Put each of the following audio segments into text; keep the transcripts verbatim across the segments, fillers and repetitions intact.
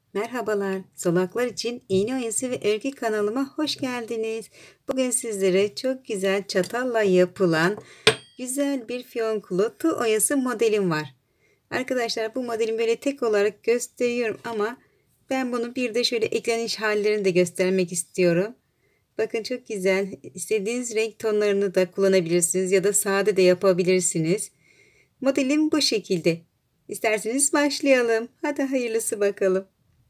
Merhabalar, solaklar için iğne oyası ve örgü kanalıma hoş geldiniz. Bugün sizlere çok güzel çatalla yapılan güzel bir fiyonklu tığ oyası modelim var. Arkadaşlar bu modelimi böyle tek olarak gösteriyorum ama ben bunu bir de şöyle ekleniş hallerini de göstermek istiyorum. Bakın çok güzel. İstediğiniz renk tonlarını da kullanabilirsiniz ya da sade de yapabilirsiniz. Modelim bu şekilde. İsterseniz başlayalım. Hadi hayırlısı bakalım.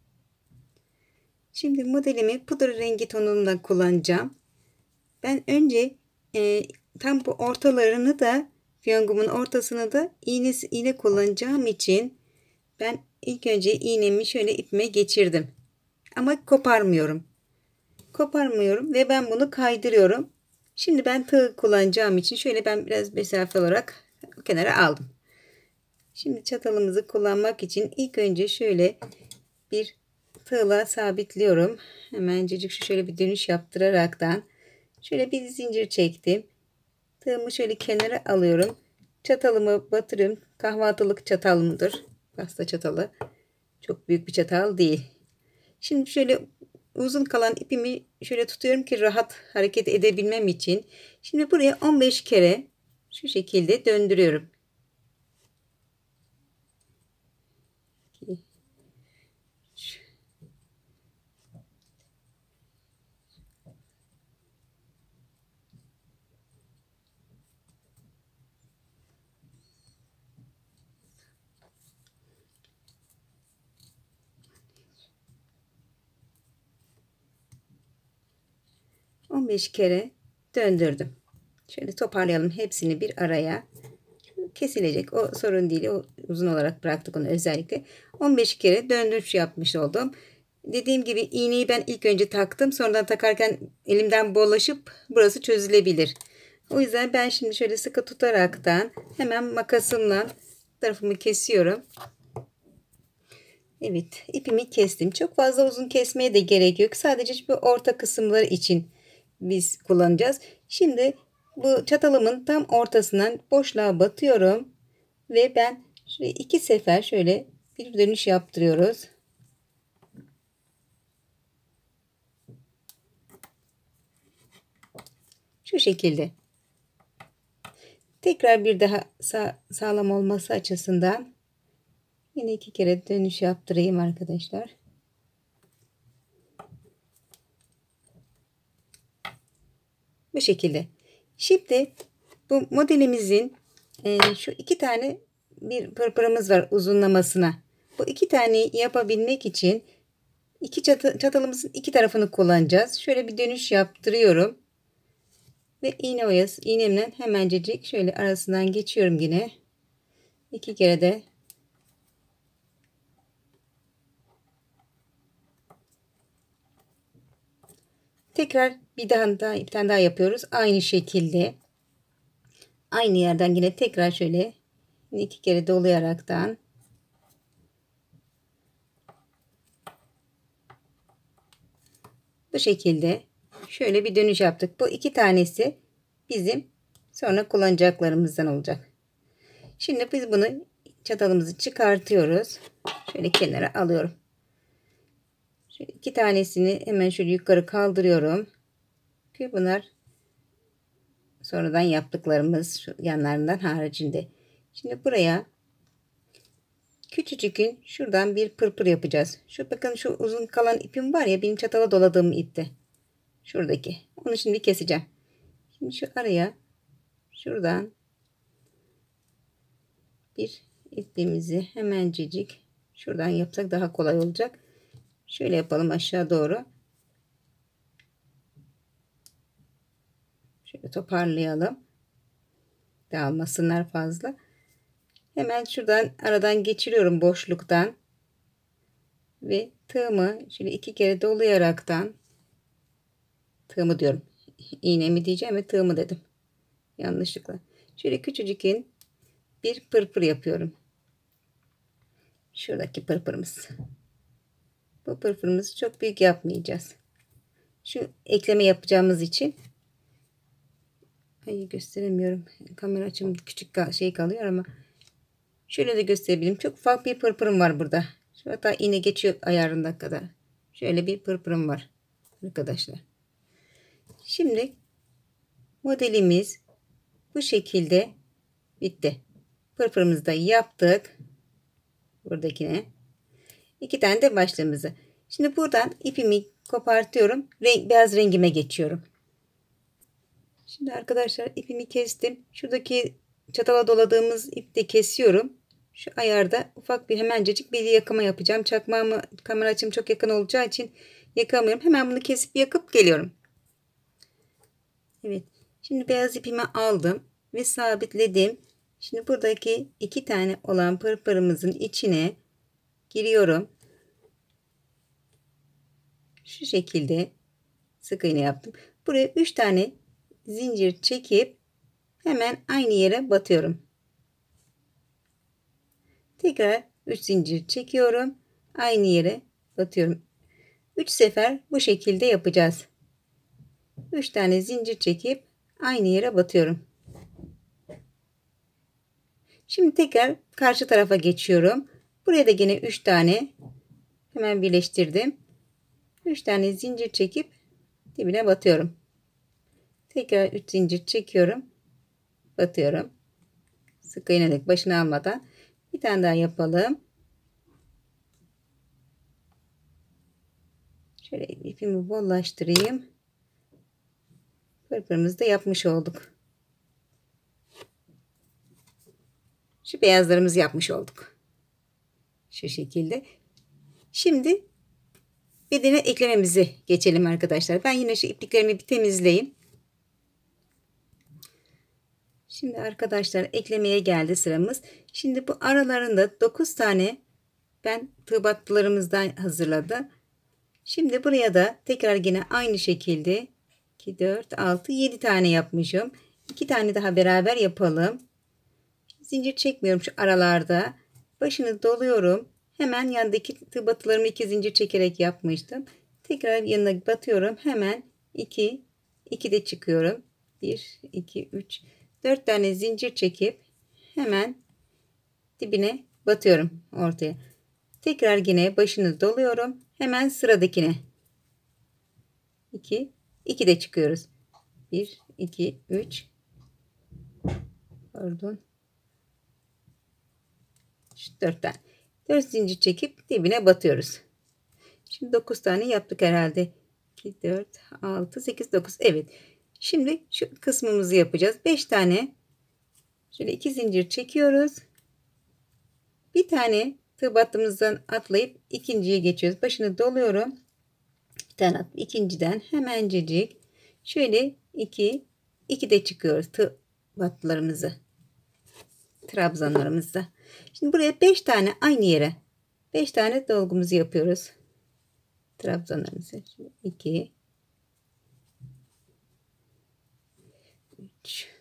Şimdi modelimi pudra rengi tonunda kullanacağım. Ben önce e, tam bu ortalarını da fiyongumun ortasını da iğne, iğne kullanacağım için ben ilk önce iğnemi şöyle ipime geçirdim. Ama koparmıyorum. Koparmıyorum ve ben bunu kaydırıyorum. Şimdi ben tığ kullanacağım için şöyle ben biraz mesafe olarak kenara aldım. Şimdi çatalımızı kullanmak için ilk önce şöyle bir tığla sabitliyorum. Hemencecik şu şöyle bir dönüş yaptıraraktan şöyle bir zincir çektim. Tığımı şöyle kenara alıyorum. Çatalımı batırıyorum. Kahvaltılık çatal mıdır? Pasta çatalı. Çok büyük bir çatal değil. Şimdi şöyle uzun kalan ipimi şöyle tutuyorum ki rahat hareket edebilmem için. Şimdi buraya on beş kere şu şekilde döndürüyorum. on beş kere döndürdüm. Şöyle toparlayalım hepsini bir araya. Kesilecek, o sorun değil. O uzun olarak bıraktık onu özellikle. on beş kere döndürüş yapmış oldum. Dediğim gibi iğneyi ben ilk önce taktım. Sonradan takarken elimden bollaşıp burası çözülebilir. O yüzden ben şimdi şöyle sıkı tutaraktan hemen makasımla tarafımı kesiyorum. Evet, ipimi kestim. Çok fazla uzun kesmeye de gerek yok. Sadece bu orta kısımları için biz kullanacağız. Şimdi bu çatalımın tam ortasından boşluğa batıyorum ve ben şöyle iki sefer şöyle bir dönüş yaptırıyoruz. Şu şekilde. Tekrar bir daha sağ, sağlam olması açısından yine iki kere dönüş yaptırayım arkadaşlar. Bu şekilde. Şimdi bu modelimizin e, şu iki tane bir pırpırımız var uzunlamasına. Bu iki taneyi yapabilmek için iki çatı, çatalımızın iki tarafını kullanacağız. Şöyle bir dönüş yaptırıyorum. Ve iğne oyası iğnemle hemencecik şöyle arasından geçiyorum yine. İki kere de tekrar bir daha, daha bir tane daha yapıyoruz. Aynı şekilde aynı yerden yine tekrar şöyle iki kere dolayaraktan bu şekilde şöyle bir dönüş yaptık. Bu iki tanesi bizim sonra kullanacaklarımızdan olacak. Şimdi biz bunu çatalımızı çıkartıyoruz. Şöyle kenara alıyorum. Şöyle iki tanesini hemen şöyle yukarı kaldırıyorum. Ki bunlar sonradan yaptıklarımız şu yanlarından haricinde. Şimdi buraya küçücükün şuradan bir pırpır yapacağız. Şu bakın şu uzun kalan ipim var ya benim çatala doladığım ipte. Şuradaki. Onu şimdi keseceğim. Şimdi şu araya şuradan bir ipimizi hemencecik şuradan yapsak daha kolay olacak. Şöyle yapalım aşağı doğru. Şöyle toparlayalım. Dağılmasınlar fazla. Hemen şuradan aradan geçiriyorum boşluktan. Ve tığımı şöyle iki kere dolayaraktan tığımı diyorum. İğnemi diyeceğim ve tığımı dedim. Yanlışlıkla. Şöyle küçücükün bir pırpır yapıyorum. Şuradaki pırpırımız. Bu pırpırımızı çok büyük yapmayacağız. Şu ekleme yapacağımız için hayır gösteremiyorum. Kamera açım küçük şey kalıyor ama şöyle de gösterebilirim. Çok ufak bir pırpırım var burada. Şu hatta iğne geçiyor ayarında kadar. Şöyle bir pırpırım var arkadaşlar. Şimdi modelimiz bu şekilde bitti. Pırpırımızı da yaptık. Buradakine. İki tane de başlığımızı. Şimdi buradan ipimi kopartıyorum. Renk, beyaz rengime geçiyorum. Şimdi arkadaşlar ipimi kestim. Şuradaki çatala doladığımız ipi de kesiyorum. Şu ayarda ufak bir hemencecik bir yakama yapacağım. Çakmağımı, kamera açım çok yakın olacağı için yakamıyorum. Hemen bunu kesip yakıp geliyorum. Evet. Şimdi beyaz ipimi aldım ve sabitledim. Şimdi buradaki iki tane olan pırpırımızın içine giriyorum. Şu şekilde sık iğne yaptım. Buraya üç tane zincir çekip hemen aynı yere batıyorum. Tekrar üç zincir çekiyorum. Aynı yere batıyorum. üç sefer bu şekilde yapacağız. üç tane zincir çekip aynı yere batıyorum. Şimdi tekrar karşı tarafa geçiyorum. Buraya da yine üç tane hemen birleştirdim. üç tane zincir çekip dibine batıyorum. Tekrar üç zincir çekiyorum. Batıyorum. Sık iğnelik başını almadan bir tane daha yapalım. Şöyle ipimi bollaştırayım. Pırpırımızı da yapmış olduk. Şu beyazlarımızı yapmış olduk. Şu şekilde. Şimdi bedene eklememizi geçelim arkadaşlar. Ben yine şu ipliklerimi bir temizleyeyim. Şimdi arkadaşlar eklemeye geldi sıramız. Şimdi bu aralarında dokuz tane ben tığ battılarımızdan hazırladım. Şimdi buraya da tekrar yine aynı şekilde iki, dört, altı, yedi tane yapmışım. iki tane daha beraber yapalım. Zincir çekmiyorum şu aralarda. Başını doluyorum. Hemen yandaki tığ battılarımı iki zincir çekerek yapmıştım. Tekrar yanına batıyorum. Hemen iki, iki de çıkıyorum. bir, iki, üç, dört tane zincir çekip hemen dibine batıyorum ortaya. Tekrar yine başını doluyorum. Hemen sıradakine. iki, iki de çıkıyoruz. bir, iki, üç. Pardon. dört tane. dört zincir çekip dibine batıyoruz. Şimdi dokuz tane yaptık herhalde. iki, dört, altı, sekiz, dokuz. Evet. Şimdi şu kısmımızı yapacağız. beş tane. Şöyle iki zincir çekiyoruz. Bir tane tığ battığımızdan atlayıp ikinciye geçiyoruz. Başını doluyorum. Bir tane atıp ikinciden hemencecik şöyle iki, iki de çıkıyoruz tığ battılarımızı. Trabzanlarımızda. Şimdi buraya beş tane aynı yere beş tane dolgumuzu yapıyoruz. Trabzanlarımızı. iki, üç,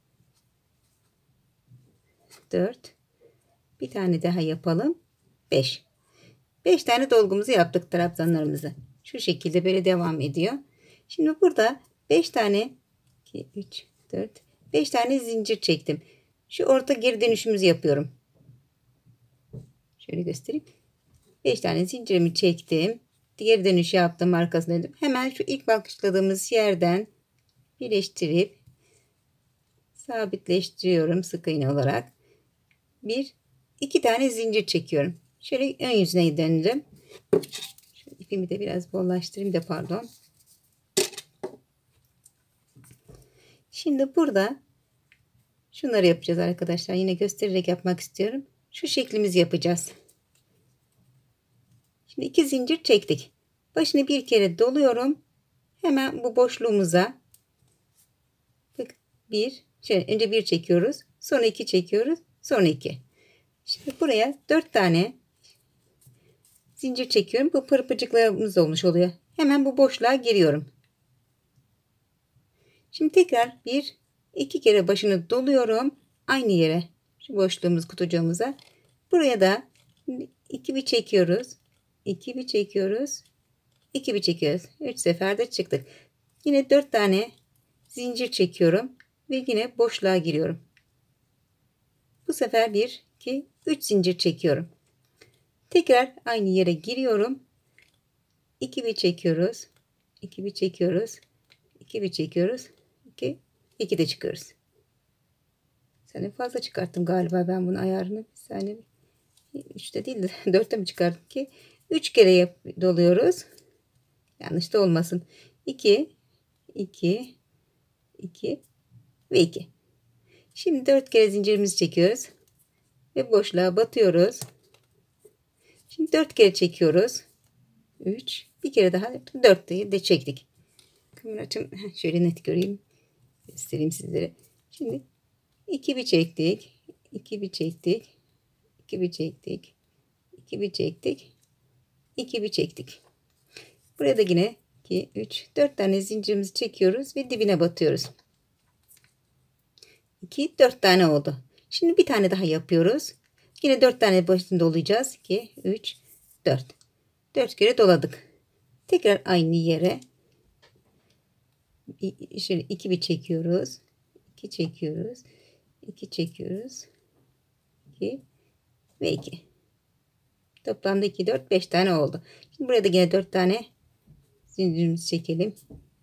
dört, bir tane daha yapalım. beş. beş tane dolgumuzu yaptık trabzanlarımızı. Şu şekilde böyle devam ediyor. Şimdi burada beş tane iki, üç, dört, beş tane zincir çektim. Şu orta geri dönüşümüzü yapıyorum. Şöyle göstereyim. beş tane zincirimi çektim. Geri dönüş yaptım, arkasına döndüm. Hemen şu ilk başladığımız yerden birleştirip sabitleştiriyorum sık iğne olarak. Bir, iki tane zincir çekiyorum. Şöyle ön yüzüne döndüm. Şöyle ipimi de biraz bollaştırayım da pardon. Şimdi burada şunları yapacağız arkadaşlar. Yine göstererek yapmak istiyorum. Şu şeklimizi yapacağız. Şimdi iki zincir çektik. Başını bir kere doluyorum. Hemen bu boşluğumuza bir, şöyle önce bir çekiyoruz. Sonra iki çekiyoruz. Sonra iki. Şimdi buraya dört tane zincir çekiyorum. Bu pırpıcıklarımız olmuş oluyor. Hemen bu boşluğa giriyorum. Şimdi tekrar bir, iki kere başını doluyorum. Aynı yere. Şu boşluğumuz kutucuğumuza. Buraya da iki bir çekiyoruz. iki bir çekiyoruz. iki bir çekiyoruz. üç seferde çıktık. Yine dört tane zincir çekiyorum. Ve yine boşluğa giriyorum. Bu sefer bir, iki, üç zincir çekiyorum. Tekrar aynı yere giriyorum. iki bir çekiyoruz. iki bir çekiyoruz. iki bir çekiyoruz. iki iki de çıkıyoruz. Seni fazla çıkarttım galiba ben bunu ayarını. Bir saniye. üçte değil de dörtte mi çıkarttım ki? üç kere yap, doluyoruz. Yanlış da olmasın. iki iki iki ve iki. Şimdi dört kere zincirimizi çekiyoruz ve boşluğa batıyoruz. Şimdi dört kere çekiyoruz. üç, bir kere daha dört de çektik. Kameracığım şöyle net göreyim. Göstereyim sizlere. Şimdi iki bir çektik. iki bir çektik. iki bir çektik. iki bir çektik. iki bir çektik. Buraya da yine iki, üç, dört tane zincirimizi çekiyoruz ve dibine batıyoruz. iki, dört tane oldu. Şimdi bir tane daha yapıyoruz. Yine dört tane başını dolayacağız. iki, üç, dört. dört kere doladık. Tekrar aynı yere şöyle iki bir çekiyoruz. iki çekiyoruz. iki çekiyoruz. iki ve iki. Toplamda iki, dört, beş tane oldu. Şimdi buraya da yine dört tane zincirimizi çekelim.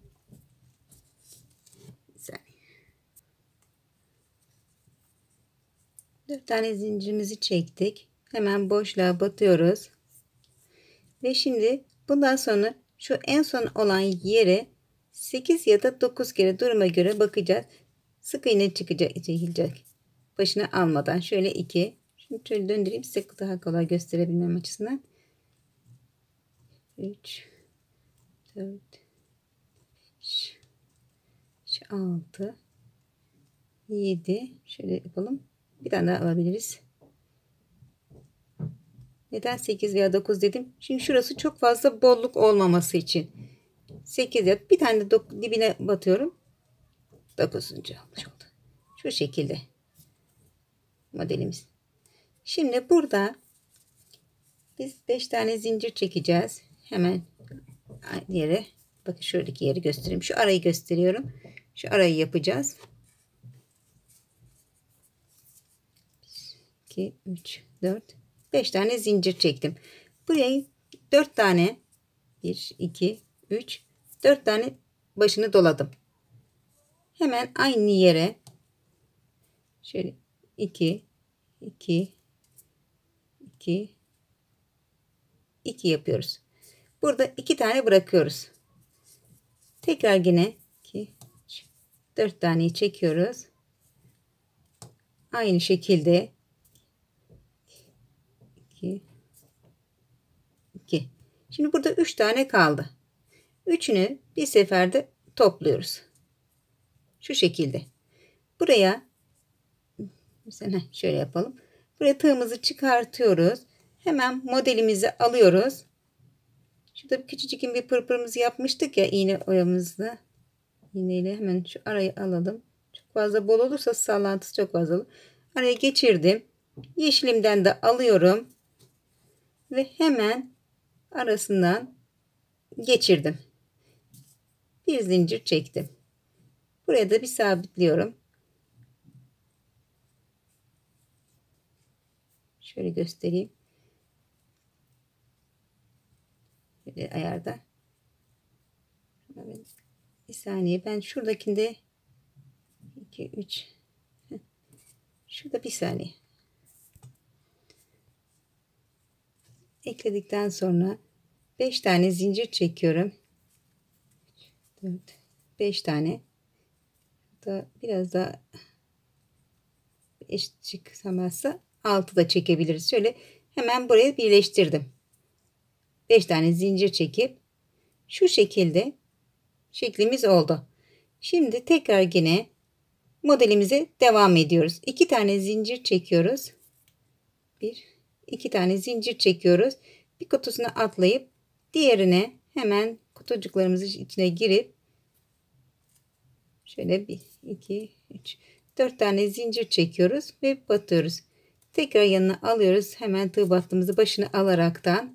dört tane zincirimizi çektik. Hemen boşluğa batıyoruz. Ve şimdi bundan sonra şu en son olan yere sekiz ya da dokuz kere duruma göre bakacağız. Sık iğne çıkacak, çekilecek. Başına almadan şöyle iki. Şimdi şöyle döndüreyim size daha kolay gösterebilmem açısından. üç, dört, beş, altı, yedi. Şöyle yapalım. Bir tane daha alabiliriz. Neden sekiz veya dokuz dedim? Çünkü şurası çok fazla bolluk olmaması için. sekiz yap. Bir tane de dibine batıyorum. dokuzuncu olmuş oldu. Şu şekilde modelimiz. Şimdi burada biz beş tane zincir çekeceğiz. Hemen aynı yere. Bakın şuradaki yeri göstereyim. Şu arayı gösteriyorum. Şu arayı yapacağız. iki, üç, dört, beş tane zincir çektim. Buraya dört tane bir, iki, üç, dört tane başını doladım. Hemen aynı yere şöyle iki, iki, iki, iki yapıyoruz. Burada iki tane bırakıyoruz. Tekrar yine iki, üç, dört taneyi çekiyoruz. Aynı şekilde iki, iki. Şimdi burada üç tane kaldı. Üçünü bir seferde topluyoruz. Şu şekilde. Buraya mesela şöyle yapalım. Buraya tığımızı çıkartıyoruz. Hemen modelimizi alıyoruz. Şurada bir küçücük bir pırpırımızı yapmıştık ya iğne oyamızla. İğneyle hemen şu arayı alalım. Çok fazla bol olursa sallantısı çok fazla olur. Araya geçirdim. Yeşilimden de alıyorum. Ve hemen arasından geçirdim. Bir zincir çektim. Buraya da bir sabitliyorum. Şöyle göstereyim. Şöyle ayarda. Bir saniye. Ben şuradakinde iki, üç. Şurada bir saniye. Ekledikten sonra beş tane zincir çekiyorum. dört, beş tane. Da biraz daha eşit çıkamazsa altı da çekebiliriz. Şöyle hemen buraya birleştirdim. beş tane zincir çekip şu şekilde şeklimiz oldu. Şimdi tekrar yine modelimize devam ediyoruz. iki tane zincir çekiyoruz. bir, iki tane zincir çekiyoruz. Bir kutusuna atlayıp diğerine hemen kutucuklarımızın içine girip şöyle bir, iki, üç, dört tane zincir çekiyoruz ve batıyoruz. Tekrar yanına alıyoruz. Hemen tığ battığımızı başına alaraktan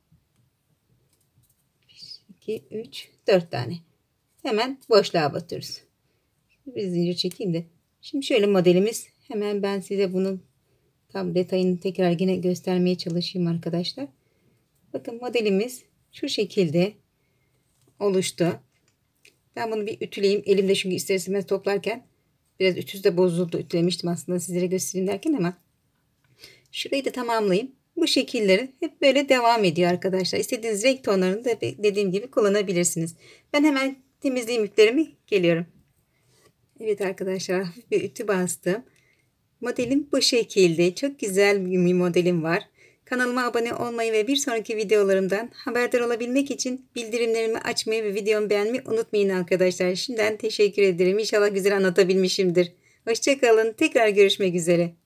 bir, iki, üç, dört tane. Hemen boşluğa batıyoruz. Bir zincir çekeyim de. Şimdi şöyle modelimiz. Hemen ben size bunu Tam detayını tekrar yine göstermeye çalışayım arkadaşlar. Bakın modelimiz şu şekilde oluştu. Ben bunu bir ütüleyeyim. Elimde çünkü ister istemez toplarken biraz ütüsü de bozuldu. Ütülemiştim aslında sizlere göstereyim derken ama şurayı da tamamlayayım. Bu şekilleri hep böyle devam ediyor arkadaşlar. İstediğiniz renk tonlarını da dediğim gibi kullanabilirsiniz. Ben hemen temizleyeyim iplerimi, geliyorum. Evet arkadaşlar, hafif bir ütü bastım. Modelim bu şekilde. Çok güzel bir modelim var. Kanalıma abone olmayı ve bir sonraki videolarımdan haberdar olabilmek için bildirimlerimi açmayı ve videomu beğenmeyi unutmayın arkadaşlar. Şimdiden teşekkür ederim. İnşallah güzel anlatabilmişimdir. Hoşça kalın. Tekrar görüşmek üzere.